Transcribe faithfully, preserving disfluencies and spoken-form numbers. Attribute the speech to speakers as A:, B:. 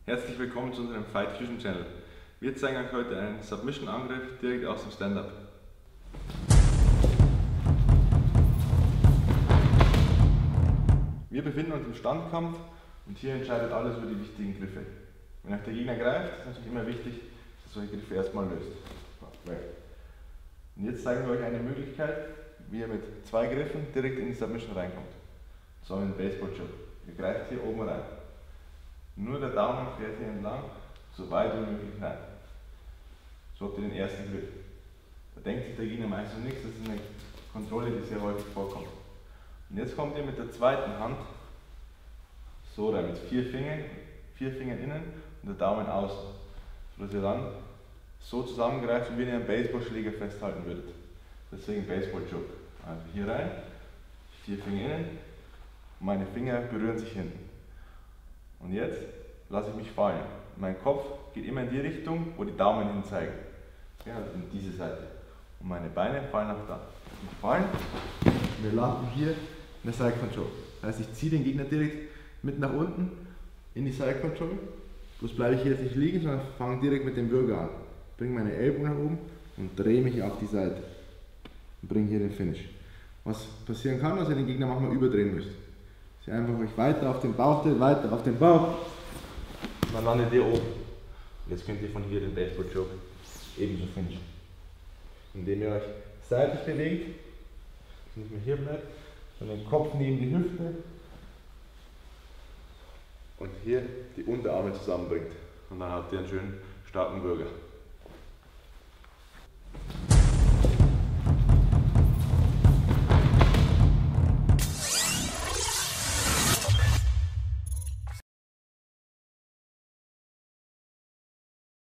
A: Herzlich willkommen zu unserem Fight Fusion Channel. Wir zeigen euch heute einen Submission-Angriff direkt aus dem Stand-Up. Wir befinden uns im Standkampf und hier entscheidet alles über die wichtigen Griffe. Wenn euch der Gegner greift, ist es natürlich immer wichtig, dass ihr solche Griffe erstmal löst. Und jetzt zeigen wir euch eine Möglichkeit, wie ihr mit zwei Griffen direkt in die Submission reinkommt. So ein Baseball-Choke. Ihr greift hier oben rein. Nur der Daumen fährt hier entlang, so weit wie möglich rein. So habt ihr den ersten Griff. Da denkt sich der Gegner meistens nichts, das ist eine Kontrolle, die sehr häufig vorkommt. Und jetzt kommt ihr mit der zweiten Hand so rein, mit vier Fingern, vier Fingern innen und der Daumen außen. Sodass ihr dann so zusammengreift, wie wenn ihr einen Baseballschläger festhalten würdet. Deswegen Baseball-Choke. Also hier rein, vier Finger innen, und meine Finger berühren sich hinten. Und jetzt lasse ich mich fallen. Mein Kopf geht immer in die Richtung, wo die Daumen hin zeigen. Ja, also in diese Seite. Und meine Beine fallen auch da. Ich fallen. Wir landen hier in der Side Control. Das heißt, ich ziehe den Gegner direkt mit nach unten in die Side Control. Bloß bleibe ich hier jetzt nicht liegen, sondern fange direkt mit dem Bürger an. Bringe meine Ellbogen nach oben und drehe mich auf die Seite. Und bringe hier den Finish. Was passieren kann, dass ihr den Gegner manchmal überdrehen müsst. Dass ihr einfach euch weiter auf den Bauch dreht, weiter auf den Bauch. Und dann landet ihr oben. Und jetzt könnt ihr von hier den Baseball Choke ebenso finishen. Indem ihr euch seitlich bewegt, nicht mehr hier bleibt, sondern den Kopf neben die Hüfte und hier die Unterarme zusammenbringt. Und dann habt ihr einen schönen starken Bürger.